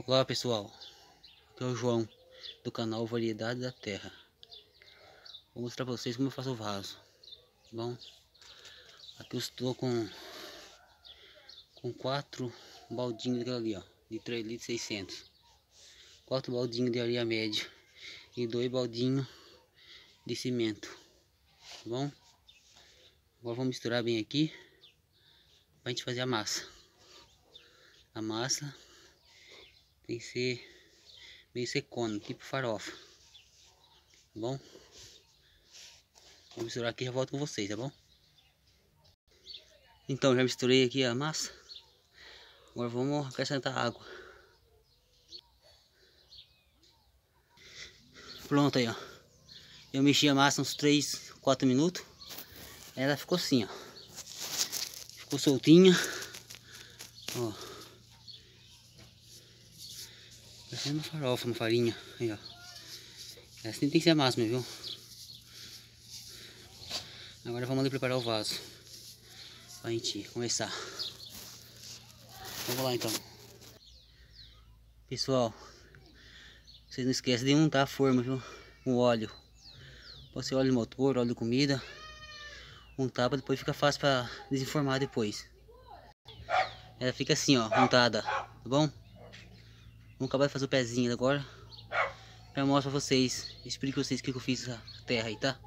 Olá pessoal, aqui é o João do canal Variedade da Terra. Vou mostrar para vocês como eu faço o vaso. Bom, aqui eu estou com 4 baldinhos daquela ali, ó, de 3 litros 600, 4 baldinhos de areia média e 2 baldinhos de cimento. Bom, agora vamos misturar bem aqui para a gente fazer a massa. A massa tem que ser meio secona, tipo farofa. Tá bom? Vou misturar aqui e já volto com vocês, tá bom? Então, já misturei aqui a massa. Agora vamos acrescentar água. Pronto aí, ó. Eu mexi a massa uns 3, 4 minutos. Ela ficou assim, ó. Ficou soltinha. Ó. Parecendo uma farofa, uma farinha. Aí, ó. Assim tem que ser a máxima, viu? Agora vamos ali preparar o vaso pra gente começar. Vamos lá então. Pessoal, vocês não esquecem de untar a forma, viu? Com óleo. Pode ser óleo de motor, óleo de comida. Untar pra depois fica fácil pra desenformar depois. Ela fica assim, ó, untada, tá bom? Vamos acabar de fazer o pezinho agora. Eu mostro pra vocês, explico pra vocês o que eu fiz a terra aí, tá?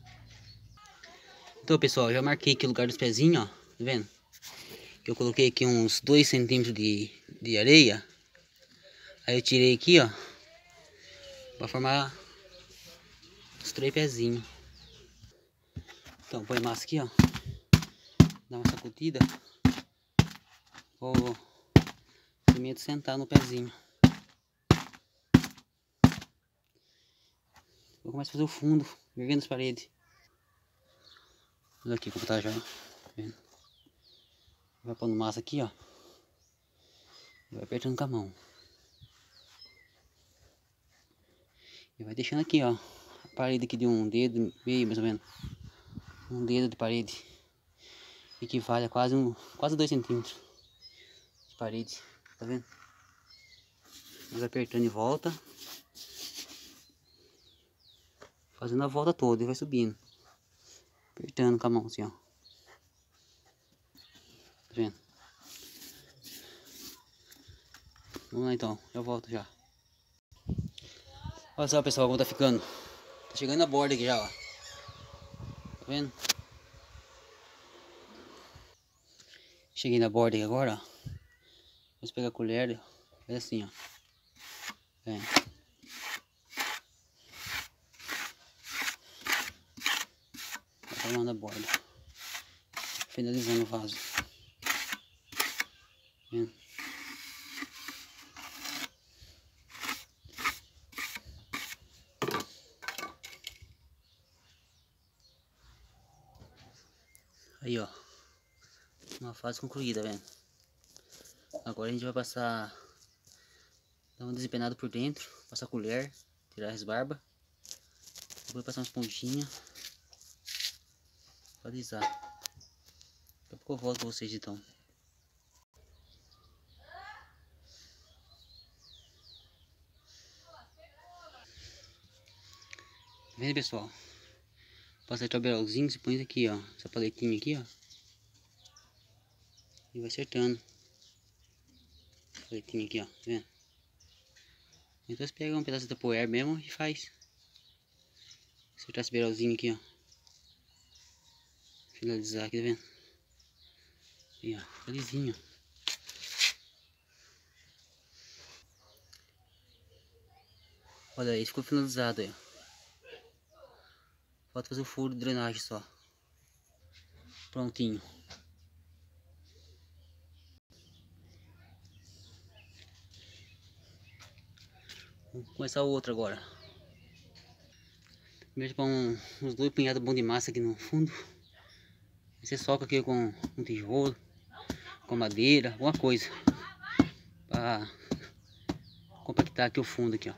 Então pessoal, já marquei aqui o lugar dos pezinhos, ó, tá vendo? Que eu coloquei aqui uns 2 centímetros de areia. Aí eu tirei aqui, ó, pra formar os 3 pezinhos. Então põe massa aqui, ó, dá uma sacudida, o cimento sentar no pezinho. Eu começo a fazer o fundo, erguendo as paredes. Olha aqui como tá já, tá vendo? Vai pondo massa aqui, ó. Vai apertando com a mão. E vai deixando aqui, ó, a parede aqui de um dedo meio, mais ou menos. Um dedo de parede. Equivale a quase 2 centímetros de parede. Tá vendo? Vai apertando em volta. Fazendo a volta toda e vai subindo. Apertando com a mão assim, ó. Tá vendo? Vamos lá então, já volto já. Olha só pessoal, como tá ficando. Tá chegando na borda aqui já, ó. Tá vendo? Cheguei na borda aqui agora, ó. Vou pegar a colher, ó. É assim, ó. É. Tá formando a borda. Finalizando o vaso. Tá vendo? Aí, ó. Uma fase concluída, vendo? Agora a gente vai passar, dar uma desempenada por dentro, passar a colher, tirar as barbas, depois passar umas pontinhas para alisar. Daqui a pouco eu volto com vocês então. Tá vendo pessoal? Passa o tabelãozinho, você põe aqui, ó, essa paletinha aqui, ó, e vai acertando. Paletinha aqui, ó, tá vendo? Então você pega um pedaço de tapoer mesmo e faz. Acertar esse beiralzinho aqui, ó. Finalizar aqui, tá vendo? Aí, ó, fica lisinho. Olha aí, ficou finalizado aí, ó. Falta fazer o furo de drenagem só. Prontinho. Vamos começar o outro agora. Primeiro põe uns 2 punhados bons de massa aqui no fundo. Você soca aqui com um tijolo, com madeira, alguma coisa. Pra compactar aqui o fundo aqui, ó.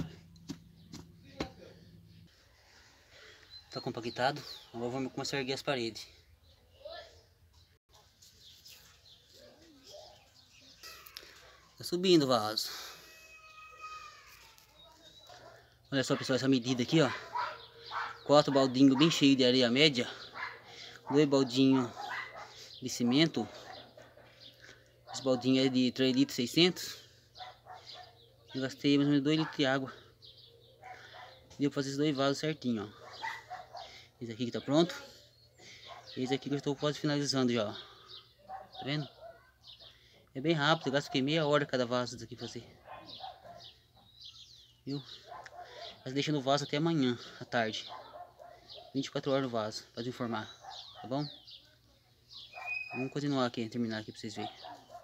Tá compactado. Agora vamos começar a erguer as paredes. Tá subindo o vaso. Olha só, pessoal, essa medida aqui, ó. 4 baldinhos bem cheios de areia média. 2 baldinhos de cimento. Esse baldinho é de 3 litros 600. Eu gastei mais ou menos 2 litros de água. Deu pra fazer esses 2 vasos certinho, ó. Esse aqui que tá pronto. Esse aqui que eu estou quase finalizando já, ó. Tá vendo? É bem rápido, eu gasto aqui meia hora cada vaso daqui fazer. Viu? Mas deixa no vaso até amanhã, à tarde. 24 horas no vaso, pra desenformar. Tá bom? Vamos continuar aqui, terminar aqui pra vocês verem.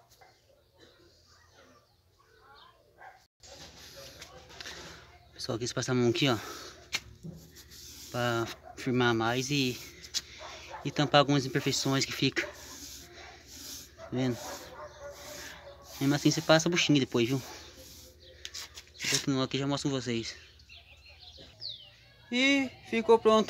Pessoal, quis passar a mão aqui, ó. Pra firmar mais e tampar algumas imperfeições que fica. Tá vendo? Mesmo assim você passa a buchinha depois, viu? Vou continuar aqui e já mostro com vocês. E ficou pronto.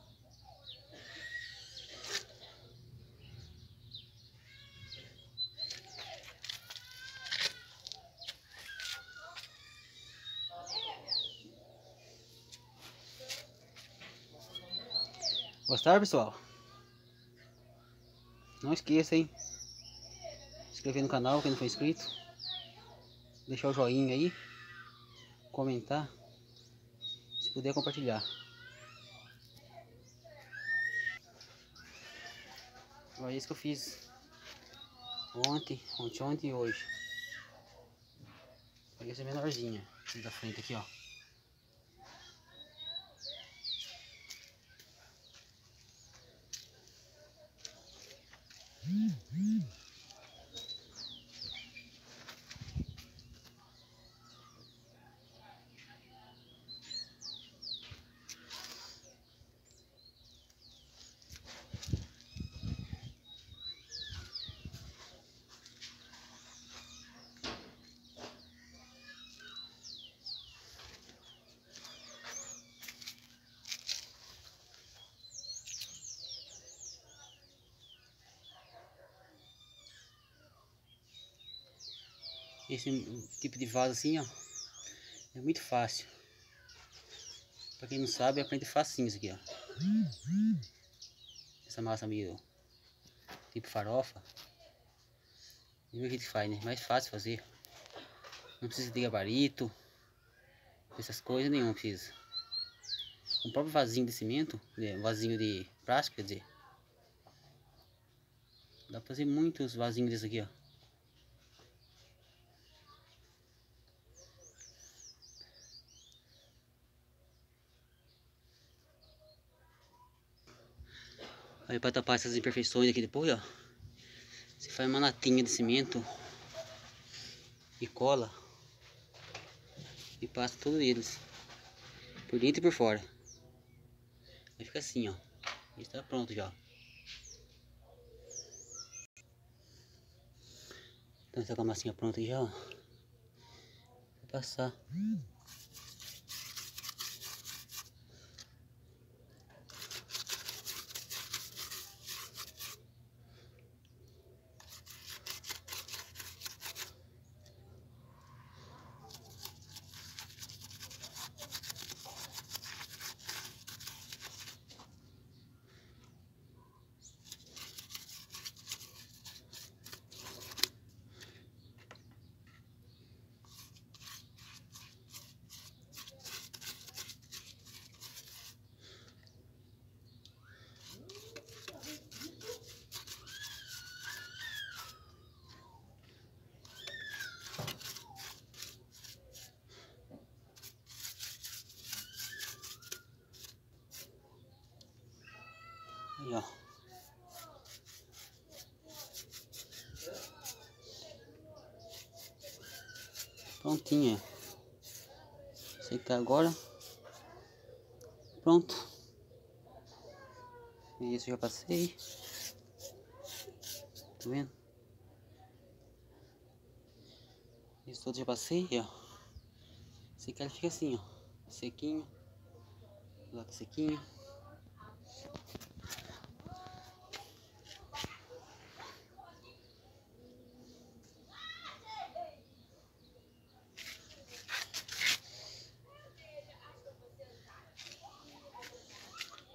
Gostaram, pessoal? Não esqueça, hein? Se inscrever no canal quem não for inscrito. Deixar o joinha aí. Comentar. Se puder compartilhar. Olha isso que eu fiz ontem e hoje. Peguei essa menorzinha da frente aqui, ó. Esse tipo de vaso assim, ó, é muito fácil. Pra quem não sabe, aprende facinho isso aqui, ó. Essa massa meio tipo farofa. Viu o que faz, né? Mais fácil fazer. Não precisa de gabarito. Essas coisas nenhuma precisa. Um próprio vasinho de cimento, um vasinho de plástico, quer dizer. Dá pra fazer muitos vasinhos desse aqui, ó. Aí para tapar essas imperfeições aqui depois, ó, você faz uma latinha de cimento e cola e passa todos eles, por dentro e por fora. Aí fica assim, ó. Está pronto já. Então essa com a massinha pronta aqui já, ó. Vou passar. Aí, ó. Prontinho, ó. Secar agora. Pronto. Isso já passei. Tá vendo? Isso tudo já passei, ó. Secar ele fica assim, ó. Sequinho. Lá tá sequinho.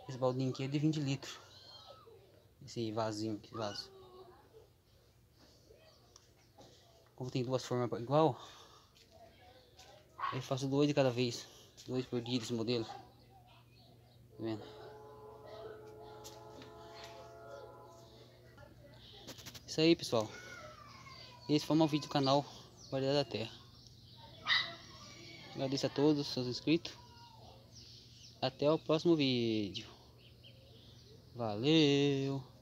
Esse baldinho aqui é de 20 litros. Esse vasinho, esse vaso. Como tem duas formas igual, eu faço 2 de cada vez. 2 por dia desse modelo. Tá vendo? Isso aí, pessoal. Esse foi mais um vídeo do canal Variedade da Terra. Agradeço a todos os seus inscritos. Até o próximo vídeo. Valeu!